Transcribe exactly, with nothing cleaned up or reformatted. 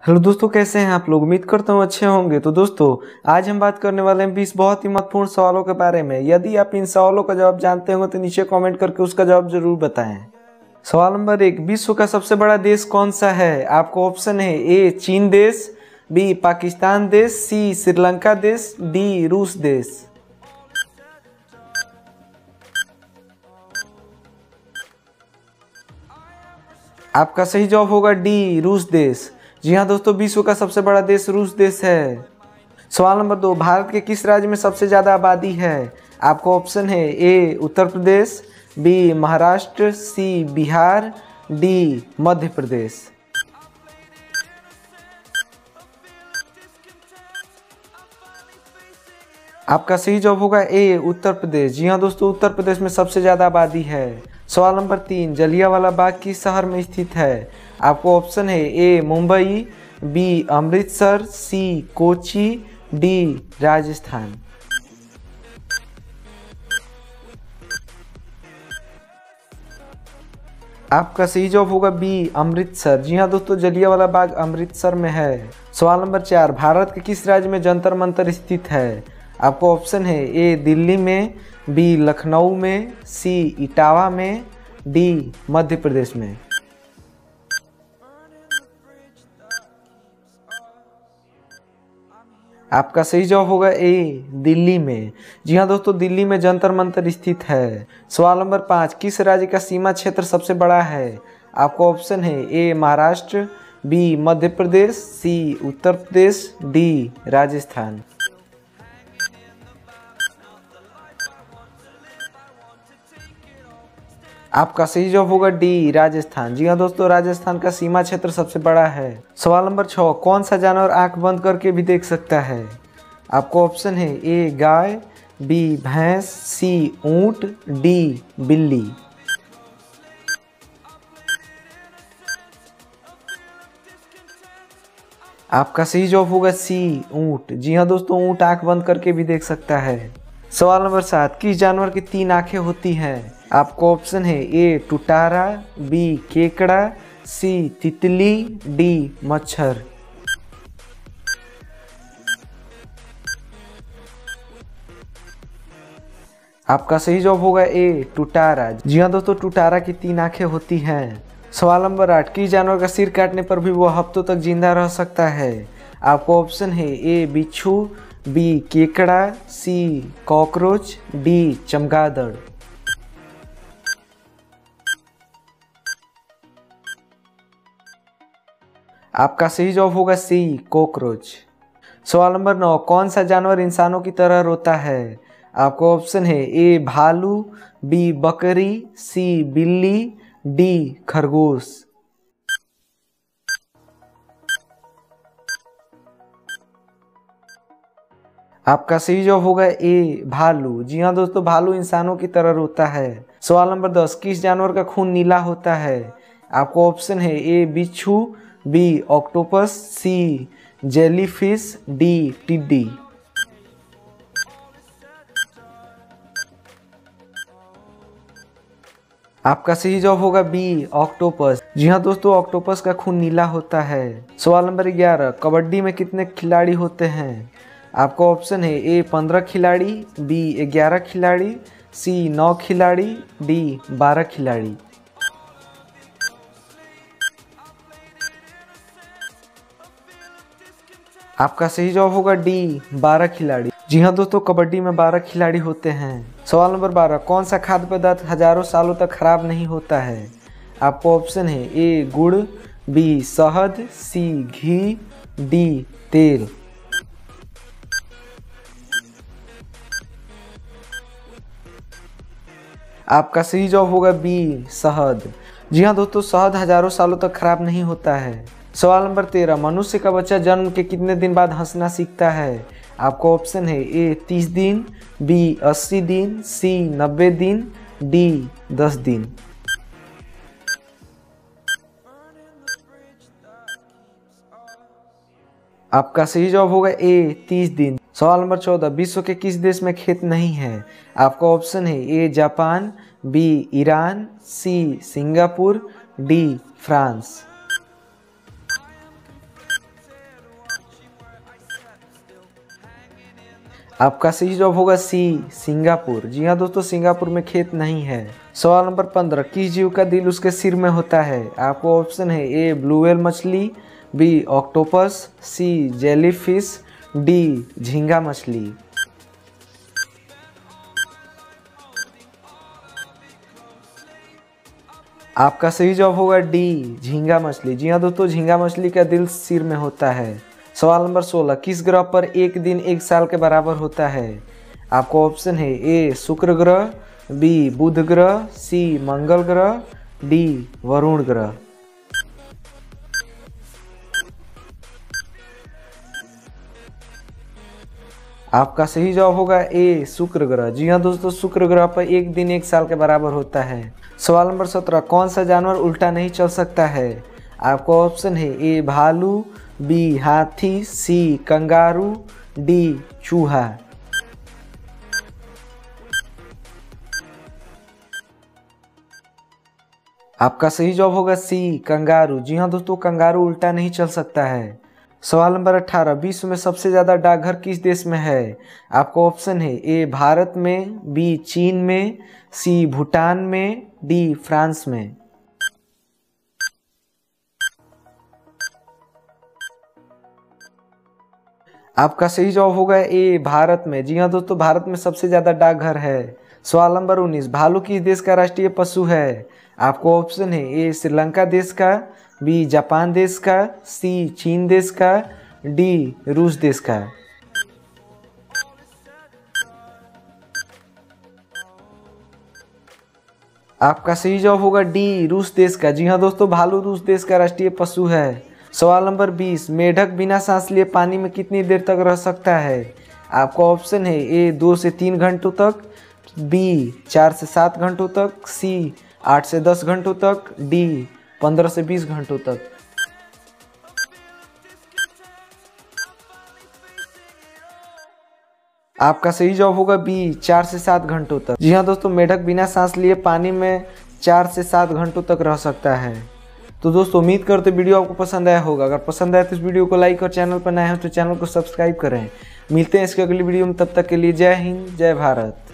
Hello दोस्तों, कैसे हैं आप लोग। उम्मीद करता हूँ अच्छे होंगे। तो दोस्तों, आज हम बात करने वाले हैं बीस बहुत ही महत्वपूर्ण सवालों के बारे में। यदि आप इन सवालों का जवाब जानते हो तो नीचे कमेंट करके उसका जवाब जरूर बताएं। सवाल नंबर एक, विश्व का सबसे बड़ा देश कौन सा है। आपको ऑप्शन है ए चीन देश, बी पाकिस्तान देश, सी श्रीलंका देश, डी रूस देश। आपका सही जवाब होगा डी रूस देश। जी हाँ दोस्तों, विश्व का सबसे बड़ा देश रूस देश है। सवाल नंबर दो, भारत के किस राज्य में सबसे ज़्यादा आबादी है। आपको ऑप्शन है A Uttar Pradesh, B Maharashtra, C Bihar, D Madhya Pradesh. आपका सही जवाब होगा ए उत्तर प्रदेश। जी हाँ दोस्तों, उत्तर प्रदेश में सबसे ज़्यादा आबादी है। सवाल नंबर तीन, जलियांवाला बाग किस शहर में स्थित है। आपको ऑप्शन है A Mumbai, B Amritsar, C Kochi, D Rajasthan. आपका सही जवाब होगा बी अमृतसर। जी हाँ दोस्तों, जलियांवाला बाग अमृतसर में है। सवाल नंबर चार, भारत के किस राज्य में जंतर मंतर स्थित है। आपको ऑप्शन है ए दिल्ली में, बी लखनऊ में, सी इटावा में, डी मध्य प्रदेश में। आपका सही जवाब होगा ए दिल्ली में। जी हाँ दोस्तों, दिल्ली में जंतर मंतर स्थित है। सवाल नंबर पाँच, किस राज्य का सीमा क्षेत्र सबसे बड़ा है। आपको ऑप्शन है A Maharashtra, B Madhya Pradesh, C Uttar Pradesh, D Rajasthan. आपका सही जवाब होगा डी राजस्थान। जी हाँ दोस्तों, राजस्थान का सीमा क्षेत्र सबसे बड़ा है। सवाल नंबर छः, कौन सा जानवर आंख बंद करके भी देख सकता है। आपको ऑप्शन है ए गाय, बी भैंस, सी ऊंट, डी बिल्ली। आपका सही जवाब होगा सी ऊंट। जी हाँ दोस्तों, ऊंट आंख बंद करके भी देख सकता है। सवाल नंबर सात, किस जानवर की तीन आंखें होती हैं। आपको ऑप्शन है ए टुटारा, बी केकड़ा, सी तितली, डी मच्छर। आपका सही जवाब होगा ए टुटारा। जी हाँ दोस्तों, टुटारा की तीन आंखें होती हैं। सवाल नंबर आठ, किस जानवर का सिर काटने पर भी वह हफ्तों तक जिंदा रह सकता है। आपको ऑप्शन है ए बिच्छू, बी केकड़ा, सी कॉकरोच, डी चमगादड़। आपका सही जवाब होगा सी कॉकरोच। सवाल नंबर नौ, कौन सा जानवर इंसानों की तरह रोता है। आपको ऑप्शन है ए भालू, बी बकरी, सी बिल्ली, डी खरगोश। आपका सही जवाब होगा ए भालू। जी हाँ दोस्तों, भालू इंसानों की तरह रोता है। सवाल नंबर दस, किस जानवर का खून नीला होता है। आपको ऑप्शन है ए बिच्छू, B octopus, C jellyfish, D टिड्डी। आपका सही जवाब होगा बी ऑक्टोपस। जी हाँ दोस्तों, ऑक्टोपस का खून नीला होता है। सवाल नंबर ग्यारह, कबड्डी में कितने खिलाड़ी होते हैं। आपको ऑप्शन है ए पंद्रह खिलाड़ी, बी ग्यारह खिलाड़ी, सी नौ खिलाड़ी, डी बारह खिलाड़ी। आपका सही जवाब होगा डी बारह खिलाड़ी। जी हाँ दोस्तों, कबड्डी में बारह खिलाड़ी होते हैं। सवाल नंबर बारह, कौन सा खाद्य पदार्थ हजारों सालों तक खराब नहीं होता है। आपको ऑप्शन है ए गुड़, बी शहद, सी घी, डी तेल। आपका सही जवाब होगा बी शहद। जी हाँ दोस्तों, शहद हजारों सालों तक खराब नहीं होता है। सवाल नंबर तेरह, मनुष्य का बच्चा जन्म के कितने दिन बाद हंसना सीखता है। आपको ऑप्शन है ए तीस दिन, बी अस्सी दिन, सी नब्बे दिन, डी दस दिन। आपका सही जवाब होगा ए तीस दिन। सवाल नंबर चौदह, विश्व के किस देश में खेत नहीं है। आपका ऑप्शन है A Japan, B Iran, C Singapore, D France. आपका सही जवाब होगा सी सिंगापुर। जी हाँ दोस्तों, सिंगापुर में खेत नहीं है। सवाल नंबर पंद्रह, किस जीव का दिल उसके सिर में होता है? आपको ऑप्शन है ए ब्लू व्हेल मछली, B octopus, C jellyfish, D झींगा मछली। आपका सही जवाब होगा डी झींगा मछली। जी हाँ दोस्तों, झींगा मछली का दिल सिर में होता है। सवाल नंबर सोलह, किस ग्रह पर एक दिन एक साल के बराबर होता है? आपको ऑप्शन है ए शुक्र ग्रह, बी बुध ग्रह, सी मंगल ग्रह, डी वरुण ग्रह। आपका सही जवाब होगा ए शुक्र ग्रह। जी हाँ दोस्तों, शुक्र ग्रह पर एक दिन एक साल के बराबर होता है। सवाल नंबर सत्रह, कौन सा जानवर उल्टा नहीं चल सकता है? आपको ऑप्शन है ए भालू, बी हाथी, सी कंगारू, डी चूहा। आपका सही जवाब होगा सी कंगारू। जी हाँ दोस्तों, कंगारू उल्टा नहीं चल सकता है। सवाल नंबर अठारह, विश्व में सबसे ज्यादा डाकघर किस देश में है? आपको ऑप्शन है ए भारत में, बी चीन में, सी भूटान में, डी फ्रांस में। आपका सही जवाब होगा ए भारत में। जी हाँ दोस्तों, भारत में सबसे ज्यादा डाकघर है। सवाल नंबर उन्नीस, भालू किस देश का राष्ट्रीय पशु है? आपको ऑप्शन है ए श्रीलंका देश का, बी जापान देश का, सी चीन देश का, डी रूस देश का। आपका सही जवाब होगा डी रूस देश का। जी हाँ दोस्तों, भालू रूस देश का राष्ट्रीय पशु है। सवाल नंबर बीस, मेढक बिना सांस लिए पानी में कितनी देर तक रह सकता है? आपका ऑप्शन है ए दो से तीन घंटों तक, बी चार से सात घंटों तक, सी आठ से दस घंटों तक, डी पंद्रह से बीस घंटों तक। आपका सही जवाब होगा बी चार से सात घंटों तक। जी हाँ दोस्तों, मेढक बिना सांस लिए पानी में चार से सात घंटों तक रह सकता है। तो दोस्तों, उम्मीद करते वीडियो आपको पसंद आया होगा। अगर पसंद आया तो इस वीडियो को लाइक और चैनल पर नए हो तो चैनल को सब्सक्राइब करें। मिलते हैं इसके अगली वीडियो में, तब तक के लिए जय हिंद जय भारत।